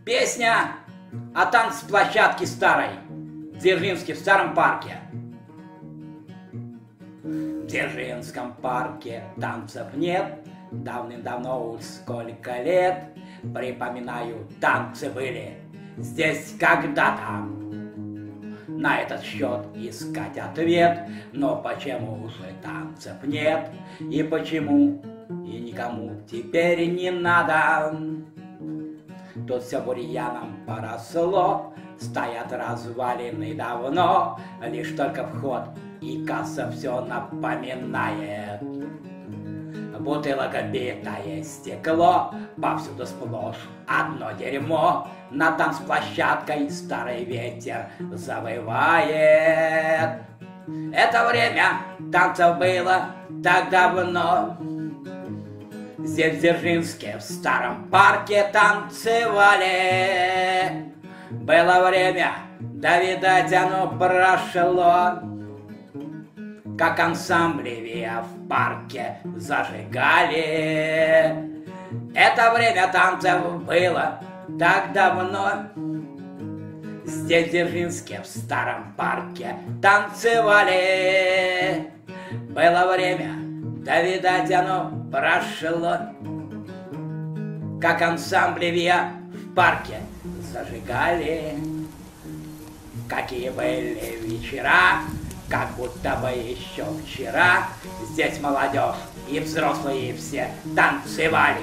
Песня о танцплощадке старой, в Дзержинске, в старом парке. В Дзержинском парке танцев нет, давным-давно уж сколько лет. Припоминаю, танцы были здесь когда-то. На этот счет искать ответ, но почему же танцев нет? И почему и никому теперь не надо? Тут все бурьяном поросло, стоят развалины давно, лишь только вход и касса все напоминает. Бутылок битое стекло, повсюду сплошь одно дерьмо. Над танцплощадкой старый ветер завывает. Это время танцев было так давно. Здесь в Дзержинске, в старом парке танцевали. Было время, да видать оно прошло. Как ансамбли в парке зажигали. Это время танцев было так давно. Здесь в Дзержинске, в старом парке танцевали. Было время, да видать оно прошло. Как ансамбли в парке зажигали. Какие были вечера, как будто бы еще вчера здесь молодежь и взрослые все танцевали.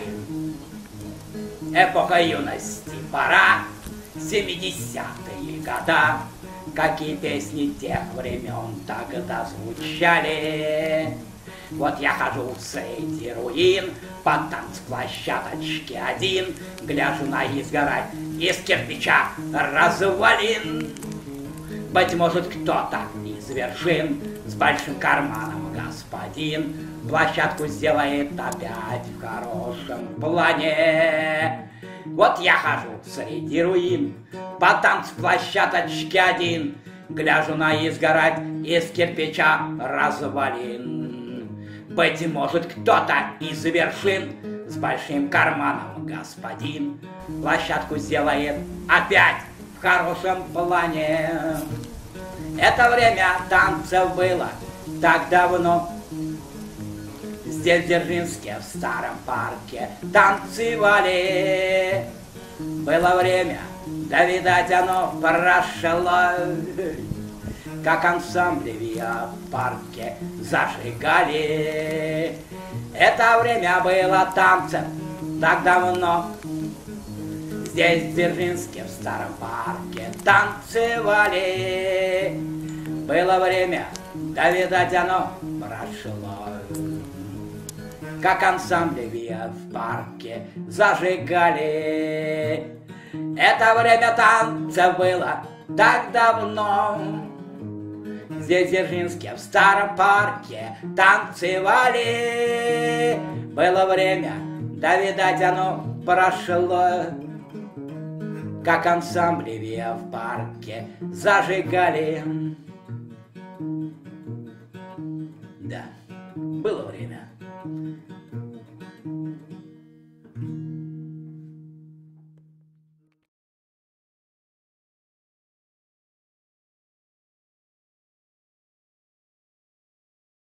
Эпоха юности, пора, 70-е года. Какие песни тех времен тогда звучали. Вот я хожу среди руин по танцплощадочке один, гляжу на изгородь из кирпича развалин. Быть может, кто-то из вершин с большим карманом господин площадку сделает опять в хорошем плане. Вот я хожу среди руин по танцплощадочке один, гляжу на изгородь из кирпича развалин. Быть может, кто-то из вершин с большим карманом господин площадку сделает опять в хорошем плане. Это время танцев было так давно. Здесь в Дзержинске, в старом парке танцевали. Было время, да видать оно прошло. Как ансамбли в парке зажигали. Это время было танцев так давно. Здесь в Дзержинске, в старом парке танцевали. Было время, да видать оно прошло. Как ансамбли в парке зажигали. Это время танцев было так давно. Здесь в Дзержинске, в старом парке танцевали. Было время, да видать оно прошло. Как ансамбли в парке зажигали. Да, было время.